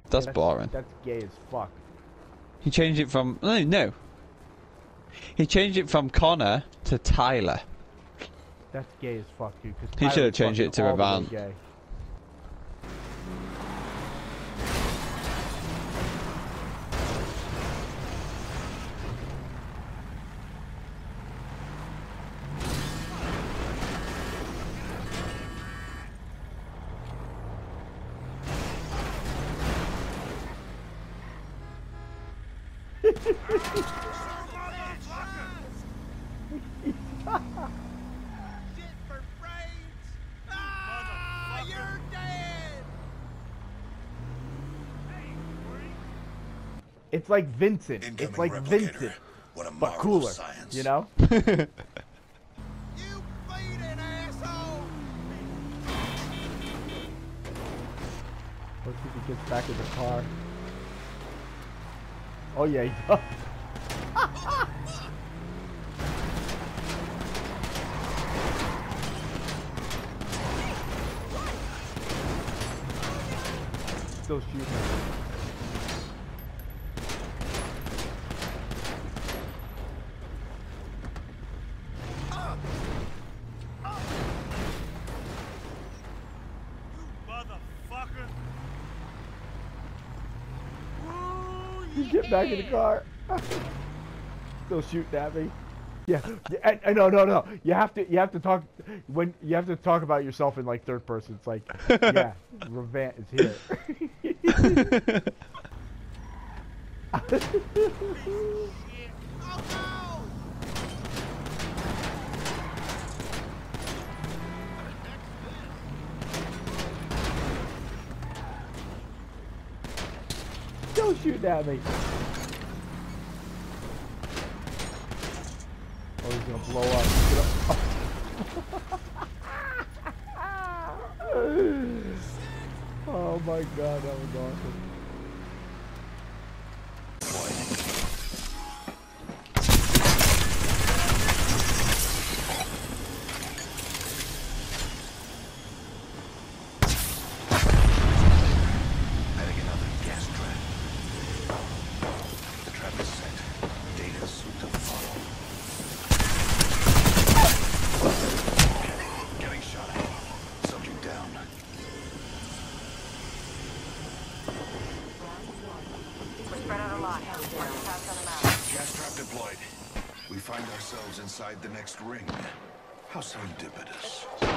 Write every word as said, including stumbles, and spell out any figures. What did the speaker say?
That's, that's boring. That's gay as fuck. He changed it from no, no. He changed it from Connor to Tyler. That's gay as fuck, dude. He should have changed it to Avant. Gay. It's like Vincent. Incoming it's like replicator. Vincent, What a but cooler. science. You know? You bleeding asshole! Let's see if he gets back in the car. Oh yeah, he does. Still shooting. Get back in the car. Still shooting at me. Yeah, I, I, no, no, no. You have to, you have to talk when you have to talk about yourself in like third person. It's like, yeah, Revant is here. Still shooting at me. Oh, he's gonna blow up. Oh my god, that was awesome. Gas trap deployed. We find ourselves inside the next ring. How serendipitous.